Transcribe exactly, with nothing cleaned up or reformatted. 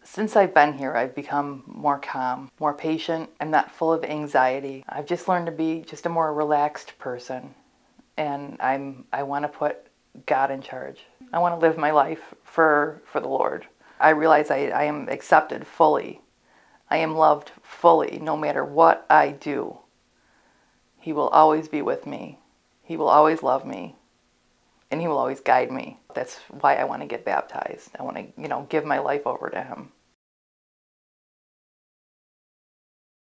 Since I've been here, I've become more calm, more patient. I'm not full of anxiety. I've just learned to be just a more relaxed person. And I'm, I want to put God in charge. I want to live my life for, for the Lord. I realize I, I am accepted fully. I am loved fully, no matter what I do. He will always be with me. He will always love me. And He will always guide me. That's why I want to get baptized. I want to, you know, give my life over to Him.